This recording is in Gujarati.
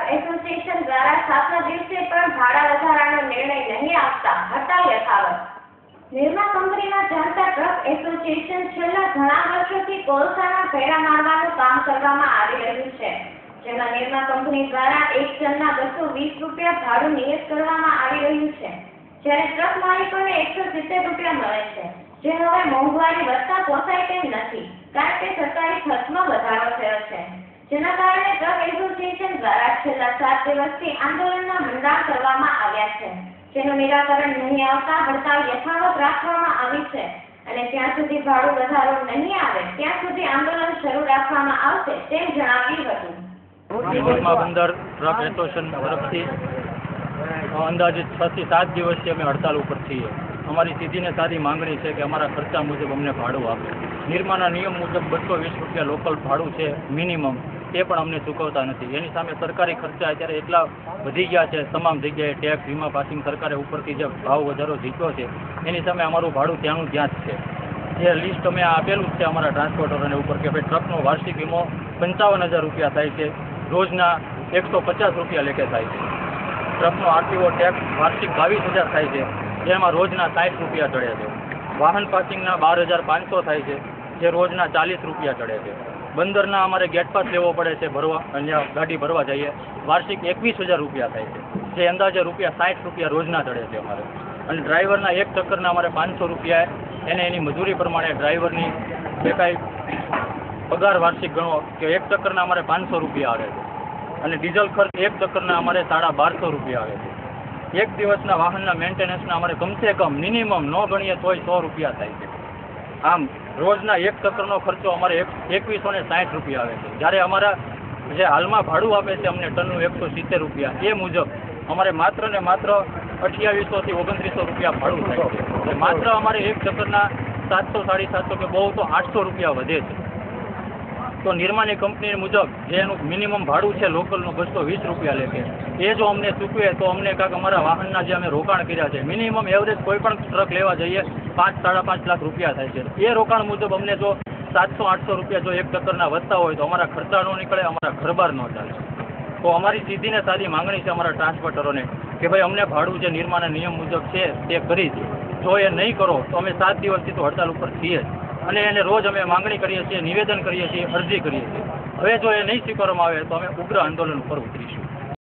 એસોસિએશન દ્વારા 7ના દિવસે પણ ભાડા વધારાનો નિર્ણય નહીં આપતા હડતાલ યથાવત। નિરમા કંપનીના જાણતા ટ્રક એસોસિએશન છેલ્લા ઘણા વર્ષોથી કોલસાના ભેડા મારવાનું કામ કરવામાં આવી રહ્યું છે, જેમાં નિરમા કંપની દ્વારા એક ટનના 220 રૂપિયા ભાડું નિયત કરવામાં આવી રહ્યું છે, જ્યારે ટ્રક માલિકોને 170 રૂપિયા મળે છે, જે હવે મોંઘવારી વધતા પોસાય તેમ નથી, કારણ કે સરકારી ખર્ચમાં વધારો થયો છે, જેના કારણે ટ્રક એસોસિએશન દ્વારા છેલ્લા 7 દિવસથી આંદોલનના મંડાણ કરવામાં આવ્યા છે, જેનું નિરાકરણ નહીં આવતા હડતાલ યથાવત રાખવામાં આવી છે અને જ્યાં સુધી ભાડું વધારો નહીં આવે ત્યાં સુધી આંદોલન શરૂ રાખવામાં આવશે તેમ જણાવ્યું હતું। નિરમા બંદર ટ્રક એસોસિએશન તરફથી અંદાજિત 6 થી 7 દિવસથી અમે હડતાલ ઉપર છીએ। અમારી સીધી ને સાદી માંગણી છે કે અમારા ખર્ચા મુજબ અમને ભાડું આપે। નિરમાના નિયમ મુજબ 220 રૂપિયા લોકલ ભાડું છે મિનિમમ, તે પણ અમને ચૂકવતા નથી। એની સામે સરકારી ખર્ચા અત્યારે એટલા વધી ગયા છે, તમામ જગ્યાએ ટેક્સ, વીમા, પાસિંગ સરકારે ઉપરથી જે ભાવ વધારો જીત્યો છે એની સામે અમારું ભાડું ત્યાંનું ત્યાં જ છે। એ લિસ્ટ અમે આપેલું જ છે અમારા ટ્રાન્સપોર્ટરોને ઉપર કે ભાઈ ટ્રકનો વાર્ષિક વીમો 55,000 રૂપિયા થાય છે, રોજના 150 રૂપિયા લેખે થાય છે। ટ્રકનો આરટીઓ ટેક્સ વાર્ષિક 22,000 થાય છે, જેમાં રોજના 60 રૂપિયા ચડે છે। વાહન પાસિંગના 12,500 થાય છે, જે રોજના 40 રૂપિયા ચડે છે। બંદરના અમારે ગેટ પાસ લેવો પડે છે ભરવા, અહીંયા ગાડી ભરવા જઈએ, વાર્ષિક 21,000 રૂપિયા થાય છે, જે અંદાજે ₹60 રૂપિયા રોજના ચડે છે અમારે। અને ડ્રાઈવરના એક ચક્કરના અમારે 500 રૂપિયા, એને એની મજૂરી પ્રમાણે ડ્રાઈવરની જે કાંઈ પગાર વાર્ષિક ગણો કે એક ચક્કરના અમારે 500 રૂપિયા આવે છે અને ડીઝલ ખર્ચ એક ચક્કરના અમારે 1250 રૂપિયા આવે છે। એક દિવસના વાહનના મેન્ટેનન્સના અમારે કમસે કમ મિનિમમ ન ગણીએ તોય 100 રૂપિયા થાય છે। આમ રોજના એક ચક્કરનો ખર્ચો અમારે 2160 રૂપિયા આવે છે, જ્યારે અમારા જે હાલમાં ભાડું આપે છે અમને ટનનું 170 રૂપિયા, એ મુજબ અમારે માત્ર ને માત્ર 2800 થી 2900 રૂપિયા ભાડું થાય છે। માત્ર અમારે એક ચક્કરના 700 750 કે બહુ તો 800 રૂપિયા વધે છે। તો નિરમાની કંપની મુજબ જે એનું મિનિમમ ભાડું છે લોકલનું 220 રૂપિયા લેખે, એ જો અમને ચૂકવે તો અમને કાંઈક અમારા વાહનના જે અમે રોકાણ કર્યા છે, મિનિમમ એવરેજ કોઈ પણ ટ્રક લેવા જઈએ 5-5.5 લાખ રૂપિયા થાય છે, એ રોકાણ મુજબ અમને જો 700-800 રૂપિયા જો એક ચક્કરના વધતા હોય તો અમારા ખર્ચા ન નીકળે, અમારા ઘરબાર ન ચાલે। તો અમારી સીધી ને સાદી માંગણી છે અમારા ટ્રાન્સપોર્ટરોને કે ભાઈ અમને ભાડું જે નિરમાના નિયમ મુજબ છે તે કરી દે। જો એ નહીં કરો તો અમે 7 દિવસથી તો હડતાલ ઉપર છીએ જ, અને એને રોજ અમે માંગણી કરીએ છીએ, નિવેદન કરીએ છીએ, અરજી કરીએ છીએ। હવે જો એ નહીં સ્વીકારવામાં આવે તો અમે ઉગ્ર આંદોલન ઉપર ઉતરીશું।